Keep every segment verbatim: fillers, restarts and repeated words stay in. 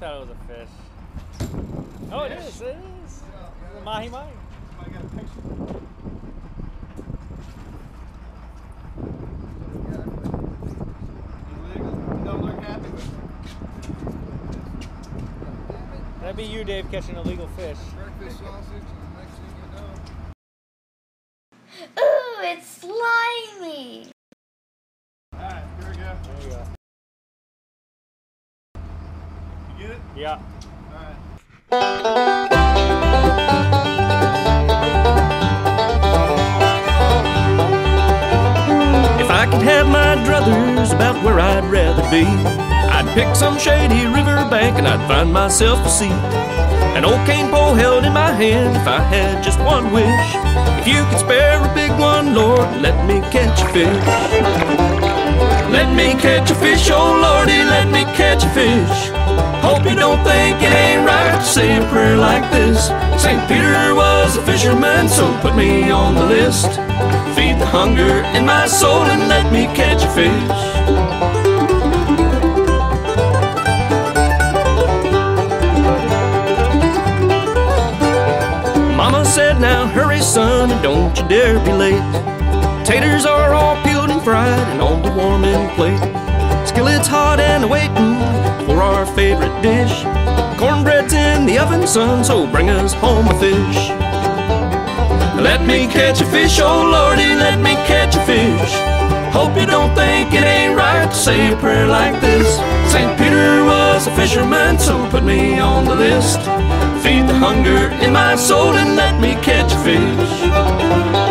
thought it was a fish. Oh, it is. It is. The mahi mahi. I got a picture. Illegal. Don't look happy with it. That'd be you, Dave, catching illegal fish. Breakfast sausage, and the next thing you know. Ooh, it's slimy. Alright, here we go. There you go. You get it? Yeah. Alright. If I could have my druthers about where I'd rather be, I'd pick some shady riverbank and I'd find myself a seat. An old cane pole held in my hand if I had just one wish. If you could spare a big one, Lord, let me catch a fish. Let me catch a fish, oh Lordy, let me catch a fish. Hope you don't think it ain't right to say a prayer like this. Saint Peter was a fisherman, so put me on the list. Feed the hunger in my soul and let me catch a fish. Mama said, now hurry son, and don't you dare be late. Taters are all peeled and fried and on the warming plate. Skillet's hot and waiting for our favorite dish. Cornbread's in the oven, son, so bring us home a fish. Let me catch a fish, oh Lordy, let me catch a fish. Hope you don't think it ain't right to say a prayer like this. Saint Peter was a fisherman, so put me on the list. Feed the hunger in my soul and let me catch a fish.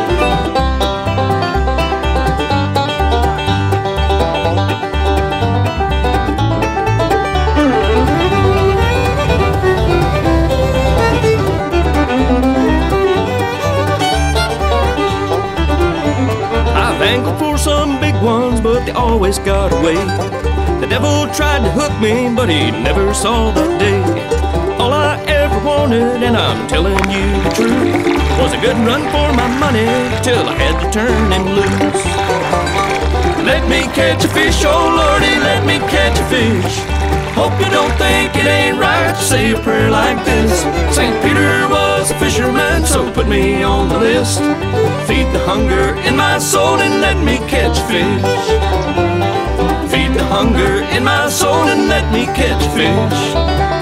Angled for some big ones, but they always got away. The devil tried to hook me, but he never saw the day. All I ever wanted, and I'm telling you the truth, was a good run for my money, till I had to turn him loose. Let me catch a fish, oh Lordy, let me catch a fish. Hope you don't think it ain't right to say a prayer like this. Saint Peter was a fisherman, so put me on the list. Feed the hunger in my soul and let me catch a fish. Feed the hunger in my soul and let me catch a fish.